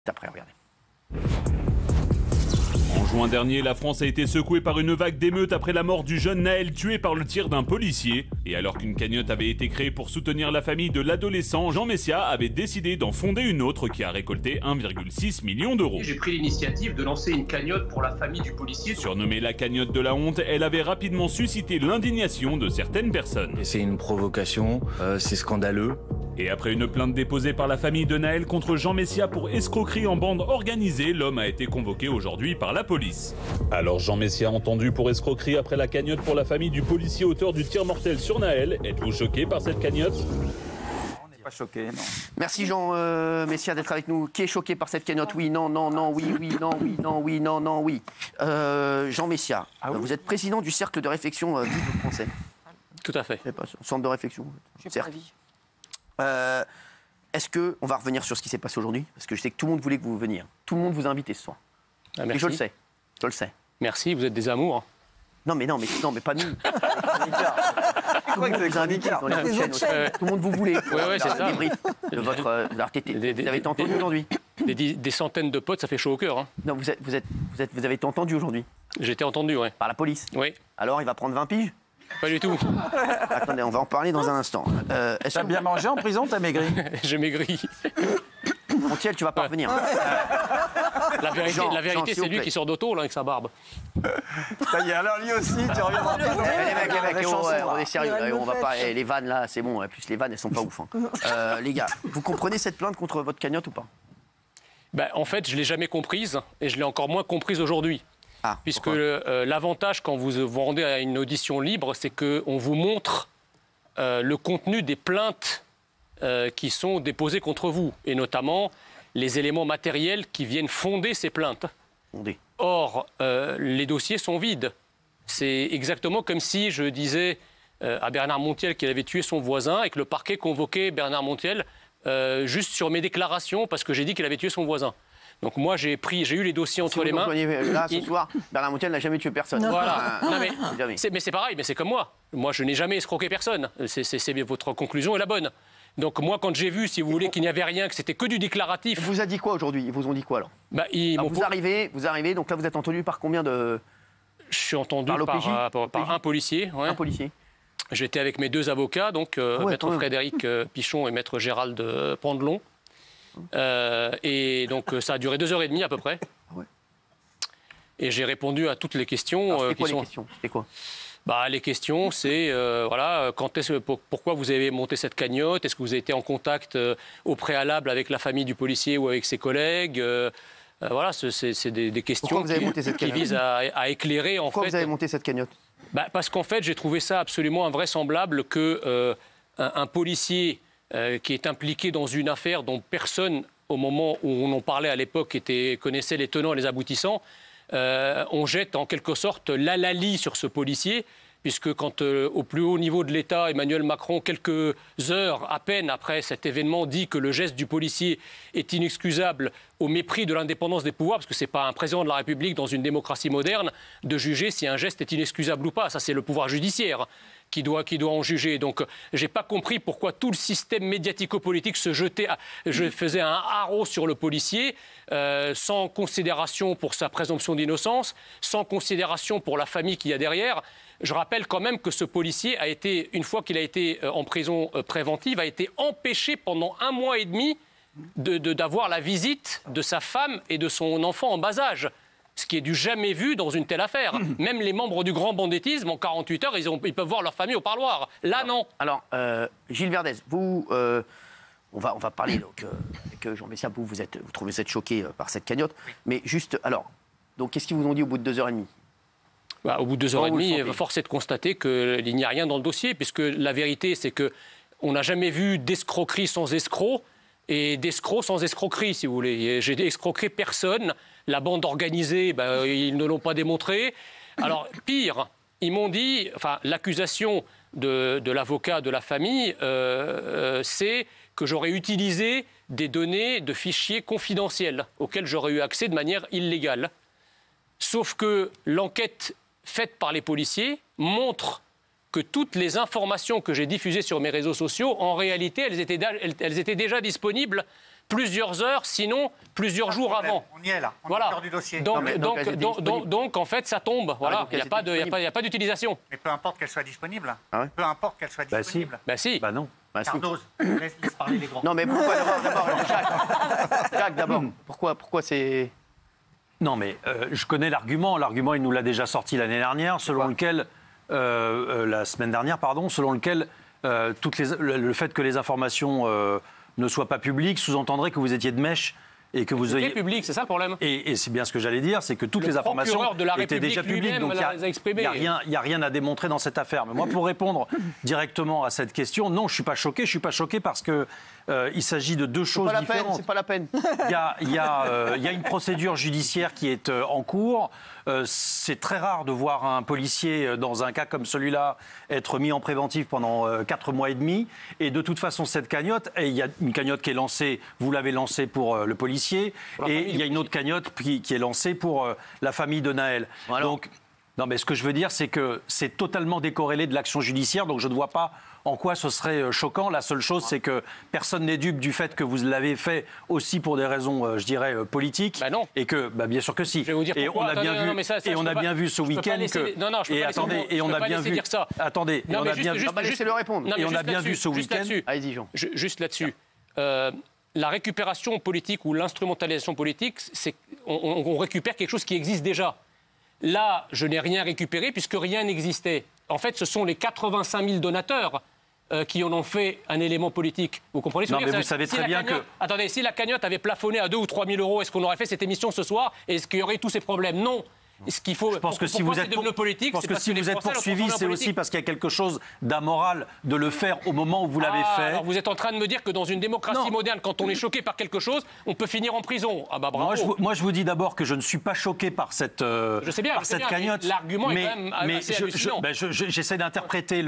Après, regardez. En juin dernier, la France a été secouée par une vague d'émeutes après la mort du jeune Naël tué par le tir d'un policier. Et alors qu'une cagnotte avait été créée pour soutenir la famille de l'adolescent, Jean Messia avait décidé d'en fonder une autre qui a récolté 1,6 million d'euros. J'ai pris l'initiative de lancer une cagnotte pour la famille du policier. Surnommée la cagnotte de la honte, elle avait rapidement suscité l'indignation de certaines personnes. C'est une provocation, c'est scandaleux. Et après une plainte déposée par la famille de Naël contre Jean Messia pour escroquerie en bande organisée, l'homme a été convoqué aujourd'hui par la police. Alors Jean Messia entendu pour escroquerie après la cagnotte pour la famille du policier auteur du tir mortel sur Naël. Êtes-vous choqué par cette cagnotte ? On n'est pas choqué, non. Merci Jean Messia d'être avec nous. Qui est choqué par cette cagnotte? Oui, non, non, non, oui, oui, non, oui, non, oui, non, non, oui. Jean Messia, oui. Vous êtes président du cercle de réflexion du français. Tout à fait. Centre de réflexion. Cercle. Est-ce que on va revenir sur ce qui s'est passé aujourd'hui? Parce que je sais que tout le monde voulait que vous veniez. Tout le monde vous a invité ce soir. Ah, merci. Et je le sais. Je le sais. Merci, vous êtes des amours. Non, mais pas nous. Tout le monde vous a invité dans les chaînes. Tout le monde vous voulait. Oui, c'est ça. Débrief de votre RTT. Vous avez été entendu aujourd'hui? Des centaines de potes, ça fait chaud au cœur. Hein. Non, vous avez été entendu aujourd'hui? J'ai été entendu, oui. Par la police? Oui. Alors, il va prendre 20 piges? Pas du tout. Attendez, on va en parler dans un instant. T'as bien mangé en prison, t'as maigri? J'ai maigri. Montiel, tu vas pas revenir. La vérité, c'est lui qui sort d'auto là, avec sa barbe. Ça y est, alors lui aussi, tu reviendras pas. Les mecs, on est sérieux. On va pas, les vannes là, c'est bon. En plus, les vannes, elles sont pas ouf. Hein. Les gars, vous comprenez cette plainte contre votre cagnotte ou pas? En fait, je l'ai jamais comprise et je l'ai encore moins comprise aujourd'hui. Puisque l'avantage quand vous vous rendez à une audition libre, c'est qu'on vous montre le contenu des plaintes qui sont déposées contre vous, et notamment les éléments matériels qui viennent fonder ces plaintes. Or, les dossiers sont vides. C'est exactement comme si je disais à Bernard Montiel qu'il avait tué son voisin et que le parquet convoquait Bernard Montiel juste sur mes déclarations parce que j'ai dit qu'il avait tué son voisin. Donc moi, j'ai eu les dossiers entre les mains. Là, ce soir, Bernard Montiel n'a jamais tué personne. Voilà. Non, mais c'est pareil, mais c'est comme moi. Moi, je n'ai jamais escroqué personne. Votre conclusion est la bonne. Donc moi, quand j'ai vu, si vous voulez, qu'il n'y avait rien, que c'était que du déclaratif... Il vous a dit quoi aujourd'hui? Ils vous ont dit quoi alors? Vous arrivez, donc là vous êtes entendu par combien de... Je suis entendu par un policier. Ouais. Un policier. J'étais avec mes deux avocats, donc maître Frédéric Pichon et maître Gérald Pandelon. Et donc ça a duré 2h30 à peu près. Et j'ai répondu à toutes les questions. C'était quoi les questions? C'était quoi? Les questions, c'est pourquoi vous avez monté cette cagnotte? Est-ce que vous avez été en contact au préalable avec la famille du policier ou avec ses collègues? Voilà, c'est des questions qui visent à éclairer en fait. Pourquoi vous avez monté cette cagnotte? Parce qu'en fait, j'ai trouvé ça absolument invraisemblable que un policier qui est impliqué dans une affaire dont personne, au moment où on en parlait à l'époque, connaissait les tenants et les aboutissants, on jette en quelque sorte l'hallali sur ce policier, puisque quand au plus haut niveau de l'État, Emmanuel Macron, quelques heures à peine après cet événement, dit que le geste du policier est inexcusable au mépris de l'indépendance des pouvoirs, parce que ce n'est pas un président de la République dans une démocratie moderne de juger si un geste est inexcusable ou pas. Ça, c'est le pouvoir judiciaire qui doit en juger. Donc, je n'ai pas compris pourquoi tout le système médiatico-politique je faisais un haro sur le policier, sans considération pour sa présomption d'innocence, sans considération pour la famille qu'il y a derrière. Je rappelle quand même que ce policier a été, une fois qu'il a été en prison préventive, a été empêché pendant 1 mois et demi d'avoir la visite de sa femme et de son enfant en bas âge. Ce qui est du jamais vu dans une telle affaire. Même les membres du grand banditisme, en 48 heures, ils peuvent voir leur famille au parloir. Là, non. Alors, Gilles Verdez, vous, on va parler donc, avec Jean Messia. Vous trouvez cette choqué par cette cagnotte. Mais juste, alors, donc, qu'est-ce qu'ils vous ont dit au bout de 2h30? Au bout de 2h30, force est de constater qu'il n'y a rien dans le dossier, puisque la vérité, c'est qu'on n'a jamais vu d'escroquerie sans escroc et d'escroc sans escroquerie, si vous voulez. J'ai escroqué personne. La bande organisée, ils ne l'ont pas démontré. Alors, pire, ils m'ont dit, l'accusation de l'avocat de la famille, c'est que j'aurais utilisé des données de fichiers confidentiels auxquels j'aurais eu accès de manière illégale. Sauf que l'enquête faite par les policiers montre que toutes les informations que j'ai diffusées sur mes réseaux sociaux, en réalité, elles étaient déjà disponibles plusieurs heures, sinon plusieurs jours avant. On y est là, on Voilà. est au cœur du dossier. Donc, en fait, ça tombe. Voilà, il n'y a pas d'utilisation. Mais peu importe qu'elle soit disponible. Ah ouais Peu importe qu'elle soit disponible. Bah si. Bah non. Cardoz, laisse parler les grands. Non, mais pourquoi d'abord Jacques, d'abord. Pourquoi c'est... Non, mais je connais l'argument. L'argument, il nous l'a déjà sorti l'année dernière, selon lequel, la semaine dernière, pardon, selon lequel le fait que les informations ne soient pas publiques sous-entendrait que vous étiez de mèche et que vous ayez... public, c'est ça le problème. Et c'est bien ce que j'allais dire, c'est que toutes les informations de la étaient déjà publiques, donc il n'y a rien à démontrer dans cette affaire. Mais moi, pour répondre directement à cette question, non, je ne suis pas choqué. Je ne suis pas choqué parce que il s'agit de deux choses différentes. C'est pas la peine. Il y a une procédure judiciaire qui est en cours. C'est très rare de voir un policier, dans un cas comme celui-là, être mis en préventif pendant 4 mois et demi. Et de toute façon, cette cagnotte, et il y a une cagnotte qui est lancée, vous l'avez lancée pour le policier, et il y a une autre cagnotte qui est lancée pour la famille de Naël. Voilà. Donc, non, mais ce que je veux dire, c'est que c'est totalement décorrélé de l'action judiciaire, donc je ne vois pas en quoi ce serait choquant. La seule chose, c'est que personne n'est dupe du fait que vous l'avez fait aussi pour des raisons, je dirais, politiques. Bah non. Et que, bah, bien sûr que si. Je vais vous dire et pourquoi. on a bien vu ce week-end que. Non, non, je peux pas laisser, et on a bien vu. dire ça. Attendez, Non, et on a bien vu. Laissez-le répondre. Non, mais Et on a juste bien vu ce juste week-end. là-dessus. Allez-y, Jean. Juste là-dessus. La récupération politique ou l'instrumentalisation politique, c'est on récupère quelque chose qui existe déjà. Là, je n'ai rien récupéré puisque rien n'existait. En fait, ce sont les 85 000 donateurs qui en ont fait un élément politique. Vous comprenez ce que je veux dire ? Mais vous savez très bien que... Attendez, si la cagnotte avait plafonné à 2 ou 3 000 euros, est-ce qu'on aurait fait cette émission ce soir ? Et est-ce qu'il y aurait tous ces problèmes ? Non. Ce qu'il faut, Je pense que si vous êtes poursuivi, c'est aussi parce qu'il y a quelque chose d'amoral de le faire au moment où vous l'avez fait. Alors vous êtes en train de me dire que dans une démocratie moderne, quand on est choqué par quelque chose, on peut finir en prison. Ah bah bravo. Moi, je vous dis d'abord que je ne suis pas choqué par cette cagnotte. L'argument est quand même assez hallucinant. J'essaie d'interpréter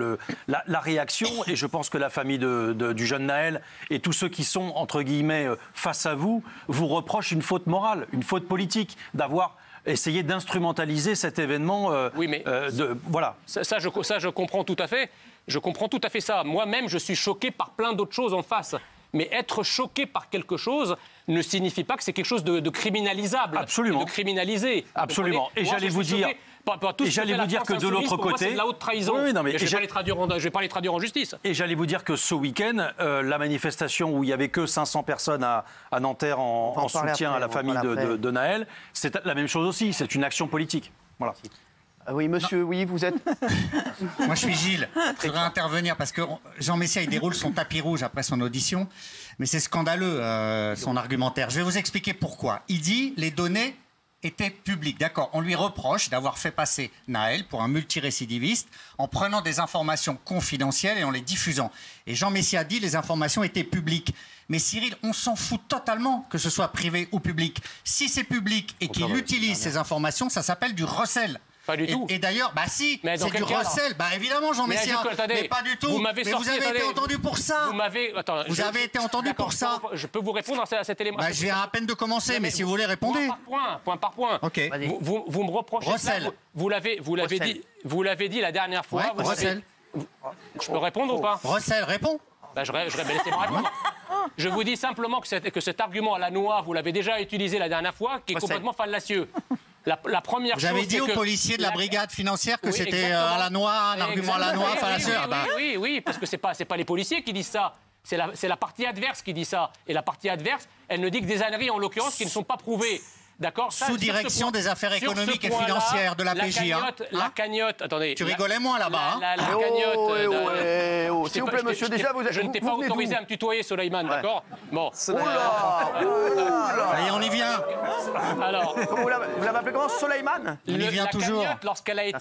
la réaction et je pense que la famille du jeune Naël et tous ceux qui sont, entre guillemets, face à vous reprochent une faute morale, une faute politique, d'avoir essayer d'instrumentaliser cet événement. Oui, mais voilà. Ça, je comprends tout à fait. Je comprends tout à fait ça. Moi-même, je suis choqué par plein d'autres choses en face. Mais être choqué par quelque chose ne signifie pas que c'est quelque chose de criminalisable. Absolument. De criminalisé. Absolument. Et j'allais vous dire... Et j'allais vous dire que de l'autre côté, c'est de la haute trahison. Oui, non, mais je vais pas les traduire en justice. Et j'allais vous dire que ce week-end, la manifestation où il y avait que 500 personnes à Nanterre en soutien à la famille de Naël, c'est la même chose aussi. C'est une action politique. Voilà. Oui, monsieur, oui, vous êtes... Moi, je suis Gilles. Je voudrais intervenir parce que Jean Messia, il déroule son tapis rouge après son audition. Mais c'est scandaleux, son argumentaire. Je vais vous expliquer pourquoi. Il dit les données était public. D'accord, on lui reproche d'avoir fait passer Naël pour un multirécidiviste en prenant des informations confidentielles et en les diffusant. Et Jean Messia dit les informations étaient publiques. Mais Cyril, on s'en fout totalement que ce soit privé ou public. Si c'est public et qu'il utilise ces informations, ça s'appelle du recel. Pas du tout. Et d'ailleurs, bah si, c'est du recel. Bah évidemment, Jean Messia, mais pas du tout. Mais vous avez été entendu pour ça. Vous avez été entendu pour ça. Je peux vous répondre à cet élément. Bah, je viens à peine de commencer, mais si vous voulez, répondez. Point par point. Ok. Vous me reprochez recel. Ça, vous l'avez dit la dernière fois. Ouais, recel. Je peux répondre ou pas? Recel, réponds. Bah, laissez-moi répondre. Je vous dis simplement que cet argument à la noix, vous l'avez déjà utilisé la dernière fois, qui est complètement fallacieux. La première chose, j'avais dit aux policiers de la brigade financière que c'était à la noix, un argument à la noix, fallacieux. Oui, parce que c'est pas les policiers qui disent ça. C'est la partie adverse qui dit ça. Et la partie adverse, elle ne dit que des âneries, en l'occurrence, qui ne sont pas prouvées. D'accord. Sous direction des affaires économiques et financières de la PJ. La cagnotte, attendez. Tu rigolais moins là-bas. La cagnotte. S'il vous plaît, monsieur, déjà, je ne t'ai pas autorisé à me tutoyer, Soleiman, d'accord? Bon. Allez, on y vient. Alors. Vous l'avez appelé comment? Soleiman? On y vient toujours. La cagnotte, lorsqu'elle a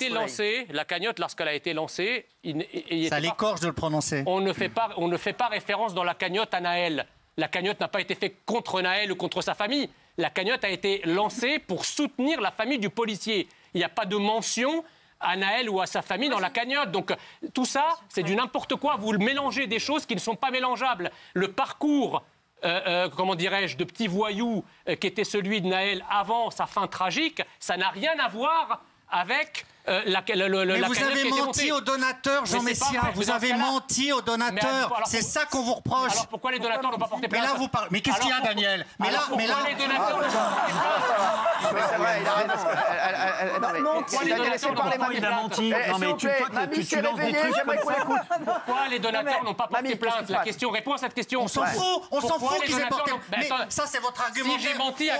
été lancée, ça l'écorche de le prononcer. On ne fait pas référence dans la cagnotte à Naël. La cagnotte n'a pas été faite contre Naël ou contre sa famille. La cagnotte a été lancée pour soutenir la famille du policier. Il n'y a pas de mention à Naël ou à sa famille dans la cagnotte. Donc tout ça, c'est du n'importe quoi. Vous mélangez des choses qui ne sont pas mélangeables. Le parcours, comment dirais-je, de petit voyou qui était celui de Naël avant sa fin tragique, ça n'a rien à voir avec la Mais vous cagnotte avez qui était menti montée. aux donateurs, Jean Mais c'est pas Messia. vrai, Vous dans avez ce cas-là- menti aux donateurs. alors, C'est ça qu'on vous reproche. Alors pourquoi les donateurs n'ont pas porté Mais plainte là, vous parlez. Mais qu'est-ce qu'il y a, Alors, Daniel? Mais là, pourquoi les donateurs n'ont pas porté plainte C'est vrai, il a raison. Pourquoi les donateurs n'ont pas Pourquoi il a menti? Non, mais tu lances des trucs j'aimerais qu'on l'écoute. Pourquoi les donateurs n'ont pas porté Mamie, qu'est-ce qui plainte? se La passe question, réponds à cette question. On s'en fout. On s'en Pourquoi fout les qu'ils aient donateurs porté. n'ont- Mais attends, ça, c'est votre argument. Si j'ai menti à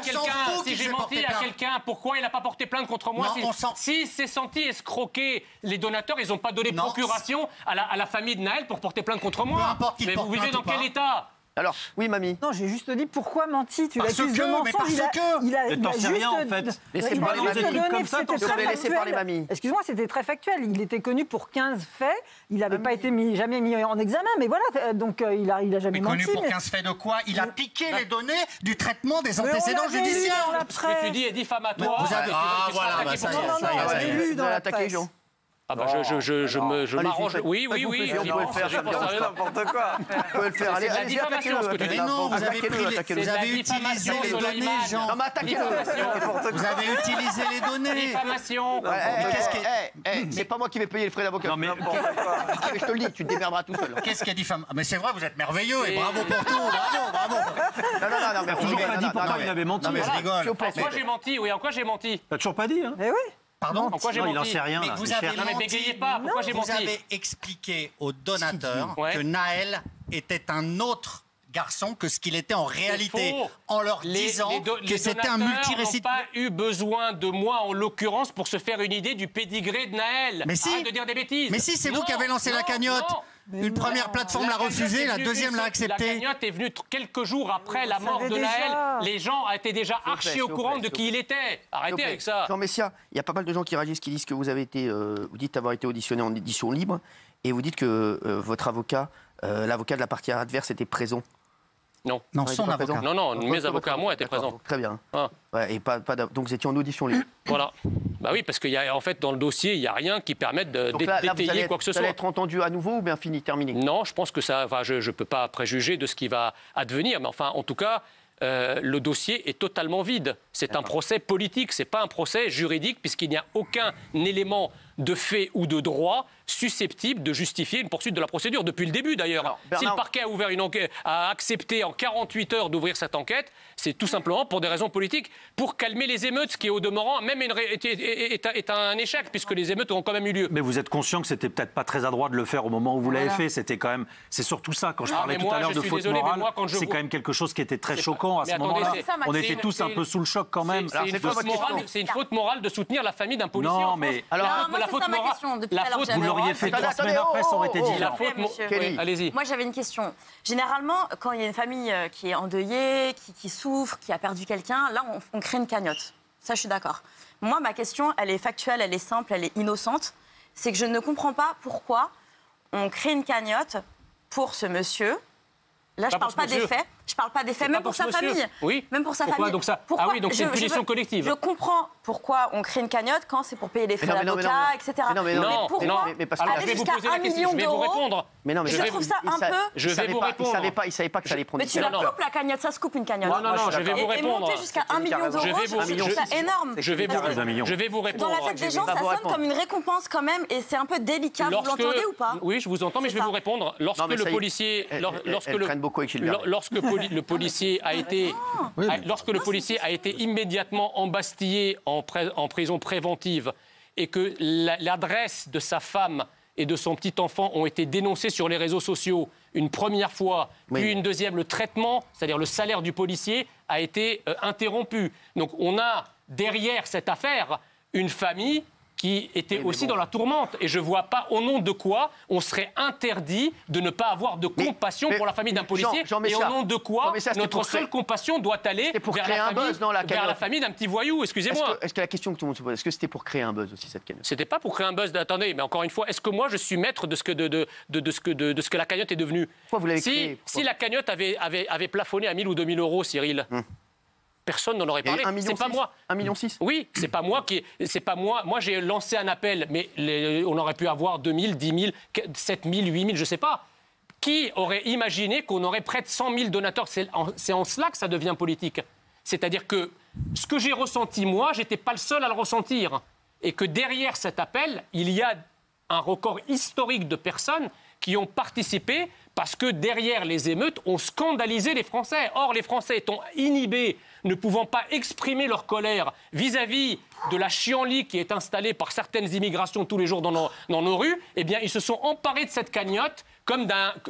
quelqu'un, pourquoi il n'a pas porté plainte contre moi? Non, on s'en- Si s'est senti escroquer, les donateurs, ils n'ont pas donné Non. procuration à la famille de Naël pour porter plainte contre moi. Peu importe qu'il Mais porte vous vivez plainte dans ou pas. quel état? Alors, oui, mamie. Non, j'ai juste dit pourquoi menti. Tu Parce l'accuses de que, mais mensonge. parce que. Il t'en a sais juste rien, en fait. Laissez il a parler juste des trucs donné comme que ça, c'était t'en sais très rien. Laissez parler factuel. mamie. Excuse-moi, c'était très factuel. Il était connu pour 15 faits. Il n'avait pas été jamais mis en examen. Mais voilà, donc il a jamais Mais connu menti. pour mais- 15 faits de quoi? Il a piqué les données du traitement des Mais on antécédents l'avait lu dans judiciaires. la Ce que tu presse. dis est diffamatoire. Vous avez- Ah, voilà, bah, ça y est, Non, ça y est, on ça y l'avait est. lu dans la Attaquer, presse. Jean. Ah bah je m'arrange. Oui, Faites-vous oui, plaisir, j'y vous pouvez pense, le faire, j'y ça pense me dérange sérieusement. Vous pouvez le faire. C'est Allez, de la allez-y, diffamation, attaquez-le. ce que tu dis. Mais non, vous avez Attaquez-le, pris les- attaquez-le. vous avez diffamation, utilisé les données, Soleiman. Jean. Non, mais attaquez-le. Vous avez utilisé les données. Diffamation. Mais qu'est-ce qui- C'est pas moi qui vais payer les frais d'avocat. Non, mais- Je te le dis, tu te démerderas tout seul. Qu'est-ce qui est diffamation? Mais c'est vrai, vous êtes merveilleux et Et- bravo pour tout. Bravo. Non, mais Toujours pas dit pourquoi il avait menti. Non, mais je rigole. S'il vous plaît, En quoi j'ai menti? Oui, en quoi j'ai menti? T'as toujours pas dit, hein? Eh oui. Pardon? En quoi j'ai Non, il en menti? sait rien, Mais là. vous Il avez cherche. Non, mais menti. bégayez pas. Pourquoi j'ai Vous menti? avez expliqué aux donateurs Ouais. que Naël était un autre garçon que ce qu'il était en réalité, faux. en leur disant que c'était un Les donateurs n'ont multirécidive. pas eu besoin de moi, en l'occurrence, pour se faire une idée du pédigré de Naël. Mais si. Arrête de dire des bêtises. Mais si, c'est vous Non, qui avez lancé la non, cagnotte. non. Une première plateforme l'a cagnotte refusé, est la venue deuxième l'a La accepté. cagnotte est venue quelques jours après la mort savait de déjà. Naël. Les gens étaient déjà vous plaît, archi s'il au vous courant plaît, de s'il qui il était. Arrêtez avec ça. Jean Messia, il y a pas mal de gens qui réagissent, qui disent que vous avez été, vous dites avoir été auditionné en édition libre, et vous dites que votre avocat, l'avocat de la partie adverse, était présent. Non. Non, il son était pas avocat. présent. Non, mes Votre avocats à moi étaient D'accord, présents. Très bien. Ah. Ouais, et donc vous étiez en audition libre. Voilà. Bah oui, parce qu'il y a en fait dans le dossier, il n'y a rien qui permette Donc là, vous d'étayer allez, quoi que ce vous allez soit. être entendu à nouveau ou bien fini, terminé? Non, je pense que ça. Enfin, je ne peux pas préjuger de ce qui va advenir, mais enfin, en tout cas, le dossier est totalement vide. C'est un procès politique, c'est pas un procès juridique, puisqu'il n'y a aucun élément de fait ou de droit susceptible de justifier une poursuite de la procédure, depuis le début d'ailleurs. Alors, Si Bernard- le parquet a ouvert une enquête, a accepté en 48 heures d'ouvrir cette enquête, c'est tout simplement pour des raisons politiques, pour calmer les émeutes, ce qui est au demeurant même est un échec, puisque les émeutes ont quand même eu lieu. Mais vous êtes conscient que c'était peut-être pas très adroit de le faire au moment où vous l'avez fait. C'était quand même, c'est surtout ça. Quand je parlais mais tout moi, à l'heure je de suis faute désolé, mais morale, moi, quand je c'est vois- quand même quelque chose qui était très C'est choquant pas- à ce mais attendez, moment-là. c'est- On c'est était une- tous c'est un peu une- sous le choc quand même. C'est une faute morale de soutenir la famille d'un policier. Non, en France. mais- Alors, Non, moi, c'est ça ma question. Depuis tout à l'heure, Vous j'avais- l'auriez fait Attendez, 3 semaines attendez, après, ça aurait été oh, oh, différent. La faute, monsieur. Kelly. allez-y. Moi, j'avais une question. Généralement, quand il y a une famille qui est endeuillée, qui souffre, qui a perdu quelqu'un, là, on crée une cagnotte. Ça, je suis d'accord. Moi, ma question, elle est factuelle, elle est simple, elle est innocente. C'est que je ne comprends pas pourquoi on crée une cagnotte pour ce monsieur. Là, je Pas parle pour pas ce des monsieur. faits. Je parle pas des faits, C'est même pas pour pour sa ce monsieur. famille. Oui. Même pour sa Pourquoi famille. donc ça Pourquoi Ah oui, donc c'est une je punition veux- collective. Je comprends pourquoi on crée une cagnotte quand c'est pour payer les frais Mais non, d'avocat, etc. mais non, Non, pourquoi non, mais parce que- alors aller je vais vous jusqu'à poser la 1 question, million je vais vous d'euros répondre. Mais non, mais Je trouve ça un peu- Je vais vous répondre. Il savait pas que ça allait prendre. Mais Tu la non. coupes la cagnotte, ça se coupe une cagnotte. Non, je vais vous Et répondre. monter jusqu'à 1 million d'euros, Je vais je vous- trouve ça énorme. Je vais Parce vous, que d'un million. je vais vous dans répondre. la tête des gens, vais ça pas vous sonne répondre. comme une récompense quand même, et c'est un peu délicat. Vous l'entendez ou pas? Oui, je vous entends, mais je vais C'est vous ça. répondre. Lorsque Non, mais le ça y est, policier, elle traîne beaucoup avec Gilbert. lorsque le policier a été, lorsque le policier a été immédiatement embastillé en prison préventive et que l'adresse de sa femme et de son petit enfant ont été dénoncées sur les réseaux sociaux une première fois, Oui. puis une deuxième, le traitement, c'est-à-dire le salaire du policier, a été interrompu. Donc on a derrière cette affaire une famille qui était aussi dans la tourmente. Et je ne vois pas au nom de quoi on serait interdit de ne pas avoir de compassion mais pour la famille d'un policier. Jean Et Messia, au nom de quoi Jean Messia, c'était notre pour créer- seule compassion doit aller C'était pour vers créer la un famille, buzz dans la vers la cagnotte. famille d'un petit voyou, excusez-moi. Est-ce que la question que tout le monde se pose, est-ce que c'était pour créer un buzz aussi cette cagnotte? C'était pas pour créer un buzz. Attendez, mais encore une fois, est-ce que moi je suis maître de ce que la cagnotte est devenue? Pourquoi vous l'avez créée? Si la cagnotte avait plafonné à 1 000 ou 2 000 euros, Cyril, personne n'en aurait parlé. C'est pas moi. 1,6 million. Oui, c'est pas moi c'est pas moi. Moi, j'ai lancé un appel, mais on aurait pu avoir 2 000, 10 000, 7 000, 8 000, je sais pas. Qui aurait imaginé qu'on aurait près de 100 000 donateurs? C'est en cela que ça devient politique. C'est-à-dire que ce que j'ai ressenti, moi, j'étais pas le seul à le ressentir. et que derrière cet appel, il y a un record historique de personnes qui ont participé parce que derrière les émeutes, on scandalisait les Français. Or, les Français étant inhibés, ne pouvant pas exprimer leur colère vis-à-vis de la chienlit qui est installée par certaines immigrations tous les jours dans nos rues, eh bien, ils se sont emparés de cette cagnotte comme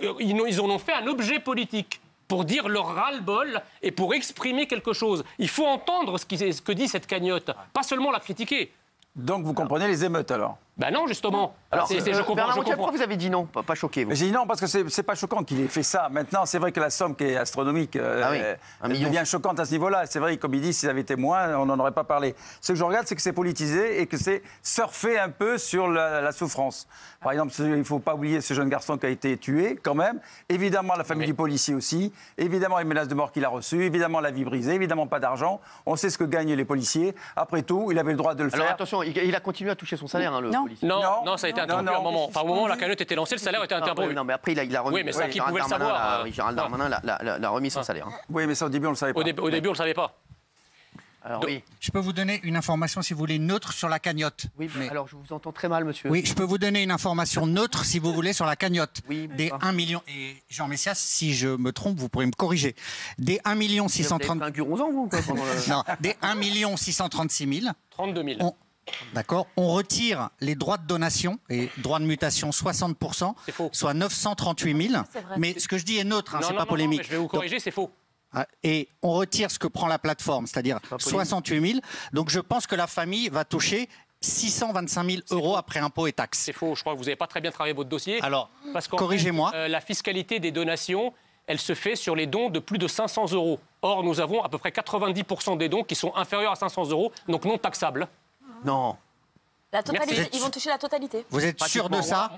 ils en ont fait un objet politique pour dire leur ras-le-bol et pour exprimer quelque chose. Il faut entendre ce que dit cette cagnotte, pas seulement la critiquer. Donc vous comprenez les émeutes alors? Ben non, justement. Alors, Bernard Montiel, pourquoi vous avez dit non? Pas choqué, vous? J'ai dit non parce que c'est pas choquant qu'il ait fait ça. Maintenant, c'est vrai que la somme qui est astronomique devient choquante à ce niveau-là. C'est vrai, comme il dit, s'ils avaient été moins, on n'en aurait pas parlé. Ce que je regarde, c'est que c'est politisé et que c'est surfer un peu sur la souffrance. Par exemple, il ne faut pas oublier ce jeune garçon qui a été tué, quand même. Évidemment, la famille du policier aussi. Évidemment, les menaces de mort qu'il a reçues. Évidemment, la vie brisée. Évidemment, pas d'argent. On sait ce que gagnent les policiers. Après tout, il avait le droit de le faire. Alors attention, il a continué à toucher son salaire, le policier. Non, ça a été interrompu à un moment. Enfin, au moment où la cagnotte était lancée, le salaire était interrompu. Non, mais après, il a remis. Oui, mais ça, qui pouvait le savoir Gérald Darmanin l'a remis son salaire. Oui, mais ça, au début, on ne le savait pas. Au début, on ne le savait pas. Alors, oui. Je peux vous donner une information, si vous voulez, neutre sur la cagnotte. Oui, mais alors je vous entends très mal, monsieur. Oui, je peux vous donner une information neutre, si vous voulez, sur la cagnotte. Oui, des 1 million. Et Jean Messias, si je me trompe, vous pourrez me corriger. Des 1 630 000. Vous avez un guronzan, vous, quoi, Non, des 1 636 000. 32 000. D'accord. On retire les droits de donation et droits de mutation 60%, soit 938 000. Mais ce que je dis est neutre, c'est pas polémique. Non, je vais vous corriger, c'est faux. Et on retire ce que prend la plateforme, c'est-à-dire 68 000. Donc je pense que la famille va toucher 625 000 euros après impôts et taxes. C'est faux, je crois que vous n'avez pas très bien travaillé votre dossier. Alors, corrigez-moi. La fiscalité des donations, elle se fait sur les dons de plus de 500 euros. Or, nous avons à peu près 90% des dons qui sont inférieurs à 500 euros, donc non taxables. Non. La totalité, ils vont toucher la totalité. Vous êtes sûr de ça?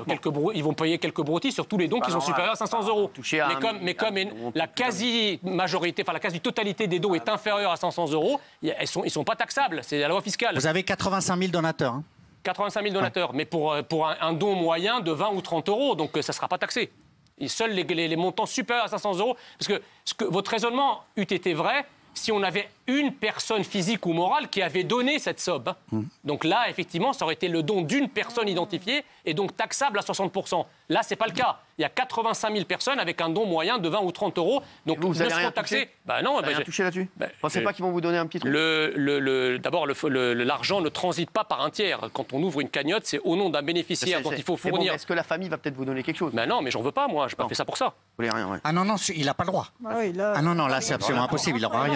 Ils vont payer quelques broutilles sur tous les dons qui sont supérieurs à 500 euros. Mais comme la quasi-majorité, enfin la quasi-totalité des dons est inférieure à 500 euros, ils ne sont pas taxables. C'est la loi fiscale. Vous avez 85 000 donateurs. 85 000 donateurs, mais pour un don moyen de 20 ou 30 euros, donc ça ne sera pas taxé. Et seuls les montants supérieurs à 500 euros, parce que votre raisonnement eût été vrai si on avait une personne physique ou morale qui avait donné cette somme. Donc là, effectivement, ça aurait été le don d'une personne identifiée et donc taxable à 60%. Là, ce n'est pas le cas. Il y a 85 000 personnes avec un don moyen de 20 ou 30 euros. Donc vous ne avez seront rien taxés. touché Non, rien touché là-dessus. Vous ne pensez pas qu'ils vont vous donner un petit truc? D'abord, l'argent ne transite pas par un tiers. Quand on ouvre une cagnotte, c'est au nom d'un bénéficiaire dont il faut fournir. Bon, est-ce que la famille va peut-être vous donner quelque chose? Non, mais j'en veux pas, moi. Je n'ai pas fait ça pour ça. Vous voulez rien, ouais. Ah non, il n'a pas le droit. Ah non, là, c'est absolument impossible. Il n'aura rien.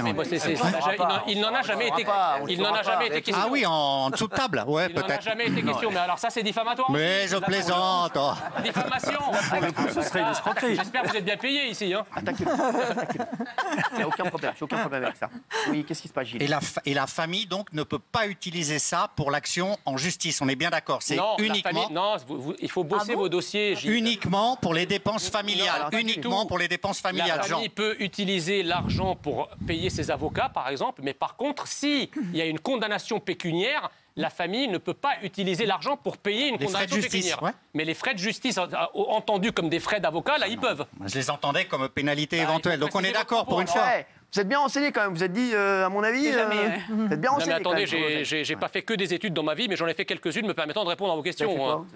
Il n'en a jamais été question. Ah oui, en dessous de table, ouais, peut-être. Il n'en a jamais été question, mais alors ça, c'est diffamatoire. Mais je plaisante. Diffamation. Ce serait une escroquerie. J'espère que vous êtes bien payé ici. Attaquez-le. Il n'y a aucun problème. J'ai aucun problème avec ça. Oui, qu'est-ce qui se passe, Gilles? Et la famille, donc, ne peut pas utiliser ça pour l'action en justice. On est bien d'accord. C'est uniquement. Non, il faut bosser vos dossiers, Gilles. Uniquement pour les dépenses familiales. Uniquement pour les dépenses familiales. La famille peut utiliser l'argent pour payer ses avocats, par exemple, mais par contre, s'il y a une condamnation pécuniaire, la famille ne peut pas utiliser l'argent pour payer une condamnation pécuniaire. Ouais. Mais les frais de justice, entendus comme des frais d'avocat, là, ils peuvent. Je les entendais comme pénalité éventuelle. Donc on est d'accord pour une fois. Ouais. Vous êtes bien renseigné quand même. Vous êtes dit, à mon avis, vous êtes bien renseigné. Non, mais attendez, j'ai pas fait que des études dans ma vie, mais j'en ai fait quelques-unes me permettant de répondre à vos questions. Vous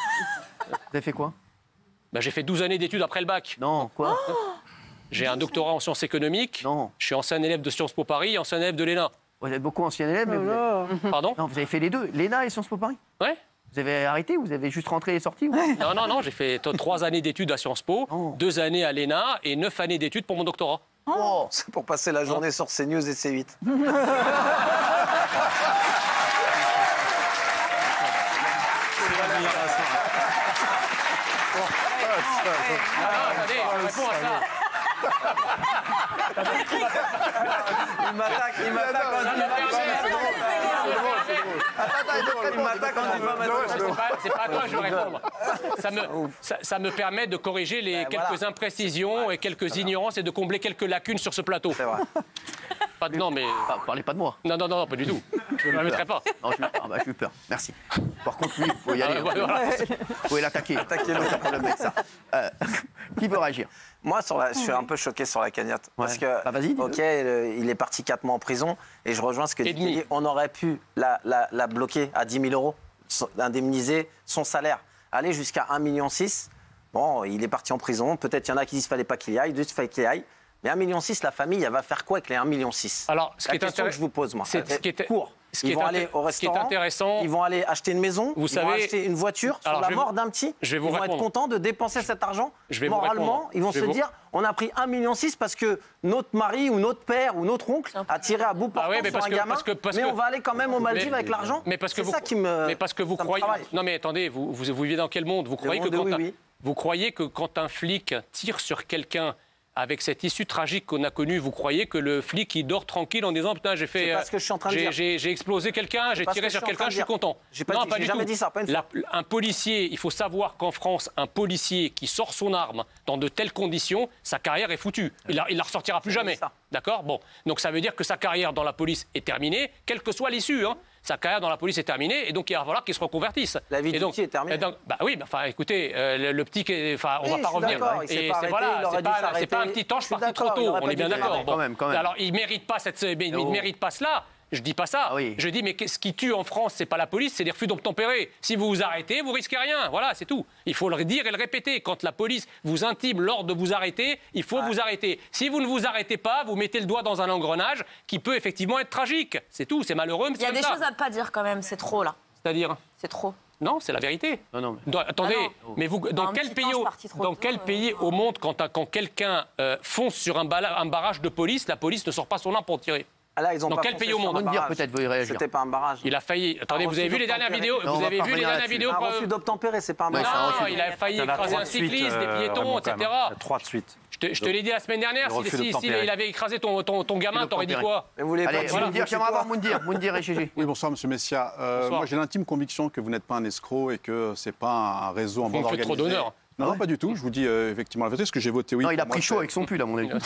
avez fait quoi? J'ai fait 12 années d'études après le bac. Non, quoi? J'ai un doctorat en sciences économiques. Non. Je suis ancien élève de Sciences Po Paris, ancien élève de l'ENA. Vous êtes beaucoup ancien élève, mais vous avez... Pardon? Non, vous avez fait les deux, l'ENA et Sciences Po Paris. Ouais. Vous avez arrêté ou vous avez juste rentré et sorti? Non, j'ai fait 3 années d'études à Sciences Po, 2 années à l'ENA et 9 années d'études pour mon doctorat. Oh. C'est pour passer la journée sur CNews et C8. Attendez, on répond à ça. Il m'attaque C'est pas à toi que je veux répondre. Ça me permet de corriger les quelques imprécisions et quelques ignorances et de combler quelques lacunes sur ce plateau. C'est vrai. Non, mais... Parlez pas de moi. Non, pas du tout. Je ne me permettrai pas. Non, j'ai eu peur. Merci. Par contre, lui, vous pouvez y aller. Vous pouvez l'attaquer. Attaquez-le. Aucun problème avec ça. Qui veut réagir? Moi, je suis un peu choqué sur la cagnotte. Ouais. Parce que, il est parti 4 mois en prison. Et je rejoins ce que dit. On aurait pu la bloquer à 10 000 euros, indemniser son salaire, aller jusqu'à 1,6 million. Bon, il est parti en prison. Peut-être il y en a qui disent qu'il ne fallait pas qu'il y aille, d'autres qu'il fallait qu'il y aille. Mais 1,6 million, la famille, elle va faire quoi avec les 1,6 million? Alors, ce qui est question que je vous pose, moi, c'est court. Ils vont aller au restaurant, ils vont aller acheter une maison, ils vont acheter une voiture sur la mort d'un petit. Ils vont être contents de dépenser cet argent. Moralement, ils vont se dire, on a pris 1,6 million parce que notre mari ou notre père ou notre oncle a tiré à bout portant sur un gamin. Mais on va aller quand même aux Maldives avec l'argent. C'est ça qui me... Mais parce que vous croyez... Non mais attendez, vous vivez dans quel monde? Vous croyez que quand un flic tire sur quelqu'un avec cette issue tragique qu'on a connue, vous croyez que le flic, il dort tranquille en disant « Putain, j'ai fait... J'ai explosé quelqu'un, j'ai tiré sur quelqu'un, je suis content ». Non, pas du tout. Dit ça, pas une fois. Un policier, il faut savoir qu'en France, un policier qui sort son arme dans de telles conditions, sa carrière est foutue. Il la ressortira plus jamais. D'accord? Bon. Donc ça veut dire que sa carrière dans la police est terminée, quelle que soit l'issue. Hein. Sa carrière dans la police est terminée et donc il va falloir qu'il se reconvertisse. La vie du petit est terminée. Bah oui, enfin écoutez, le petit, on va pas revenir. Et c'est pas un petit ange parti trop tôt. On est bien d'accord. Bon. Alors il mérite pas cela. Je dis pas ça. Je dis mais ce qui tue en France, c'est pas la police, c'est les refus d'obtempérer. Si vous vous arrêtez, vous risquez rien. Voilà, c'est tout. Il faut le dire et le répéter. Quand la police vous intime l'ordre de vous arrêter, il faut vous arrêter. Si vous ne vous arrêtez pas, vous mettez le doigt dans un engrenage qui peut effectivement être tragique. C'est tout. C'est malheureux, mais il y a des choses à ne pas dire quand même. C'est trop là. C'est-à-dire? C'est trop. Non, c'est la vérité. Non. Attendez, mais vous, dans quel pays au monde, quand quelqu'un fonce sur un barrage de police, la police ne sort pas son arme pour tirer? Là, ils ont dans pas quel pays au monde? Peut-être vous y réagir. C'était pas un barrage. Il a failli. Attendez, vous avez vu les dernières vidéos? Vous avez vu les dernières vidéos? Un refus d'obtempérer, c'est pas un barrage. Non, il a failli écraser un cycliste, des piétons, etc. 3 de suite. Je te l'ai dit la semaine dernière. S'il avait écrasé ton gamin, t'aurais dit quoi? Allez, j'aimerais avoir Moundir et Gégé. Oui, bonsoir, monsieur Messia. Moi, j'ai l'intime conviction que vous n'êtes pas un escroc et que c'est pas un réseau en bande organisée. Trop d'honneur. Non, pas du tout. Je vous dis effectivement la vérité, parce que j'ai voté oui. Non, il a pris chaud avec son pull, à mon avis.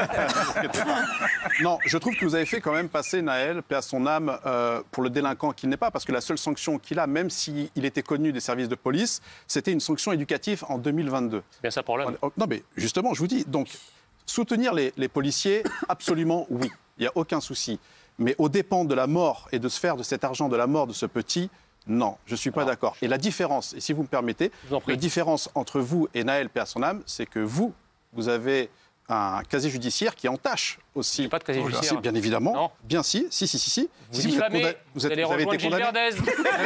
Non, je trouve que vous avez fait quand même passer Naël, paix à son âme, pour le délinquant qu'il n'est pas, parce que la seule sanction qu'il a, même s'il était connu des services de police, c'était une sanction éducative en 2022. C'est bien ça pour l'homme. Non, mais justement, je vous dis, donc, soutenir les policiers, absolument oui, il n'y a aucun souci. Mais aux dépens de la mort et de se faire de cet argent de la mort de ce petit... Non, je ne suis pas d'accord. Et la différence, et si vous me permettez, la différence entre vous et Naël, paix à son âme, c'est que vous avez un casier judiciaire qui entache aussi. Pas de casier judiciaire. Bien évidemment. Non. Bien si. Vous diffamez. Vous avez été condamné. Vous avez été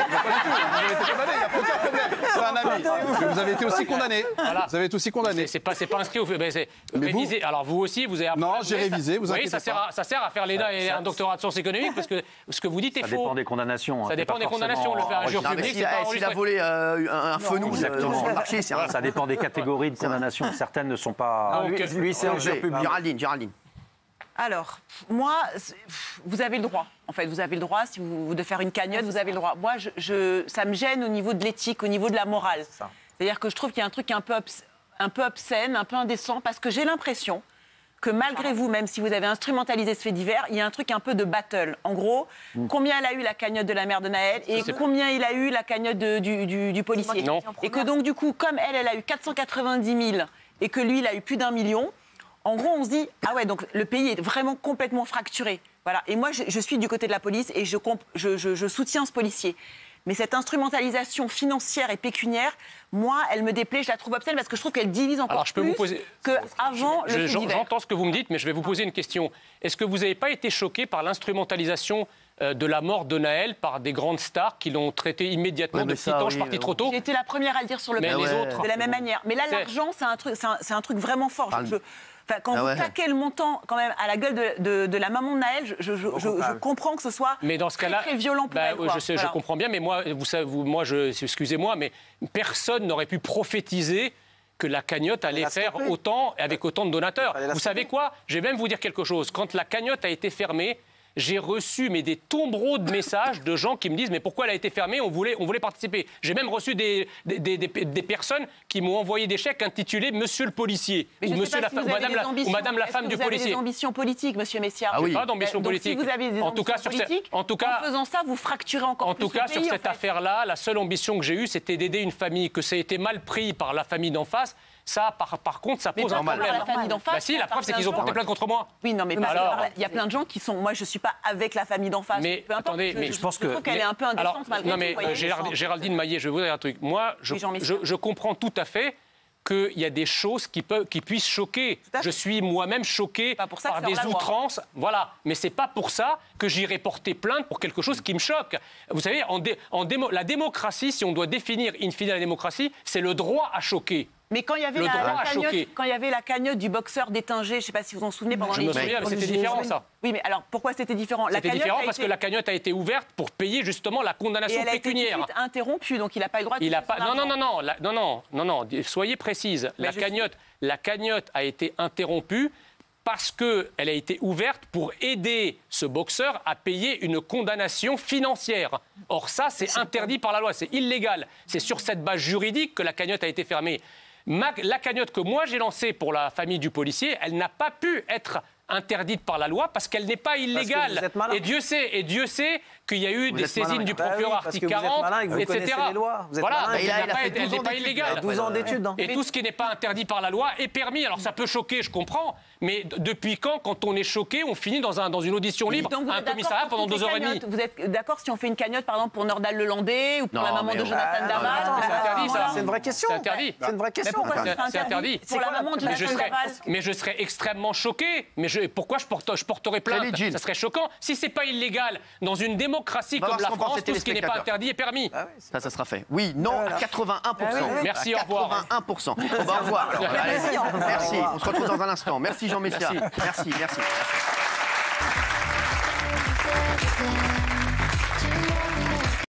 condamné, il n'y a pas aucun problème. C'est un ami. Mais vous avez été aussi condamné. Voilà. Vous avez été aussi condamné. C'est pas inscrit au fait. Révisé. Alors vous aussi, vous avez appris. Non, j'ai révisé, vous inquiétez pas. Ça sert à faire l'ENA et un doctorat de sciences économiques parce que ce que vous dites est faux. Ça dépend des condamnations. Ça dépend des condamnations. Le faire un jour public, c'est pas s'il a volé un fenouil sur le marché, c'est ça dépend des catégories de condamnations. Certaines ne sont pas... Lui, c'est un jour public. Géraldine. Alors, moi, vous avez le droit. En fait, vous avez le droit, si vous de faire une cagnotte, vous avez le droit. Moi, ça me gêne au niveau de l'éthique, au niveau de la morale. C'est-à-dire que je trouve qu'il y a un truc un peu obscène, un peu indécent, parce que j'ai l'impression que malgré vous, même si vous avez instrumentalisé ce fait divers, il y a un truc un peu de battle. En gros, combien elle a eu la cagnotte de la mère de Naël et combien il a eu la cagnotte du policier. Non. Et que donc, du coup, comme elle a eu 490 000 et que lui, il a eu plus d'1 million, en gros, on se dit, ah ouais, donc le pays est vraiment complètement fracturé. Voilà. Et moi, je suis du côté de la police et je soutiens ce policier. Mais cette instrumentalisation financière et pécuniaire, moi, elle me déplaît, je la trouve obscène parce que je trouve qu'elle divise encore plus qu'avant le fait divers. J'entends ce que vous me dites, mais je vais vous poser une question. Est-ce que vous n'avez pas été choqué par l'instrumentalisation de la mort de Naël par des grandes stars qui l'ont traité immédiatement de petit ange parti trop tôt? J'ai été la première à le dire sur le plateau, de la même manière. Mais là, l'argent, c'est un truc vraiment fort. Quand vous claquez le montant quand même à la gueule de la maman de Naël, je comprends que ce soit très violent pour elle. Je comprends bien, mais moi, excusez-moi, mais personne n'aurait pu prophétiser que la cagnotte allait faire autant, avec autant de donateurs. Vous savez quoi? Je vais même vous dire quelque chose. Quand la cagnotte a été fermée, j'ai reçu des tombereaux de messages de gens qui me disent mais pourquoi elle a été fermée, on voulait participer. J'ai même reçu des personnes qui m'ont envoyé des chèques intitulés Monsieur le policier ou Madame la femme du policier. Vous avez des ambitions politiques, Monsieur Messia. Ah oui. Pas d'ambition politique. Si vous avez des ambitions politiques, en faisant ça, vous fracturez encore plus le pays. En tout cas, sur cette affaire-là, la seule ambition que j'ai eue, c'était d'aider une famille, que ça a été mal pris par la famille d'en face. Ça, par contre, ça pose un problème. La famille d'en face, bah si, la preuve, c'est qu'ils ont porté plainte contre moi. Oui, non, mais il y a plein de gens qui sont. Moi, je suis pas avec la famille d'en face. Mais attendez, mais je pense qu'elle est un peu indécente malgré tout. Non, mais Géraldine Maillet, je vais vous dire un truc. Moi, je comprends tout à fait qu'il y a des choses qui puissent choquer. Je suis moi-même choqué par des outrances. Voilà. Mais c'est pas pour ça que j'irai porter plainte pour quelque chose qui me choque. Vous savez, la démocratie, si on doit définir in fine la démocratie, c'est le droit à choquer. Mais quand il y avait la cagnotte du boxeur d'Étinger, je ne sais pas si vous vous en souvenez pendant les... Je me souviens, mais c'était différent, ça. Oui, mais alors pourquoi c'était différent? C'était différent parce que la cagnotte a été ouverte pour payer justement la condamnation pécuniaire. Elle a été interrompue, donc il n'a pas eu le droit de... Non, soyez précise. La cagnotte a été interrompue parce qu'elle a été ouverte pour aider ce boxeur à payer une condamnation financière. Or ça, c'est interdit par la loi, c'est illégal. C'est sur cette base juridique que la cagnotte a été fermée. La cagnotte que moi j'ai lancée pour la famille du policier, elle n'a pas pu être interdite par la loi parce qu'elle n'est pas illégale. Et Dieu sait qu'il y a eu des saisines du procureur article 40, etc. Voilà, elle n'est pas illégale. 12 ans d'études. Et tout ce qui n'est pas interdit par la loi est permis. Alors ça peut choquer, je comprends, mais depuis quand on est choqué, on finit dans une audition libre, un commissariat pendant 2h30. Vous êtes d'accord si on fait une cagnotte, par exemple, pour Nordal Lelandais ou pour la maman de Jonathan Daval? C'est interdit, ça. C'est une vraie question. C'est interdit. C'est une vraie question. C'est interdit. Pour la maman de Jonathan Daval. Mais je serais extrêmement choqué. Pourquoi je porterais plainte? Ça serait choquant. Si c'est pas illégal, dans une démocratie comme la France, tout ce qui n'est pas interdit est permis. Ça sera fait. Oui, non, à 81%. Merci, au revoir. 81%. Au revoir. Merci. On se retrouve dans un instant. Merci Jean Messia. Merci.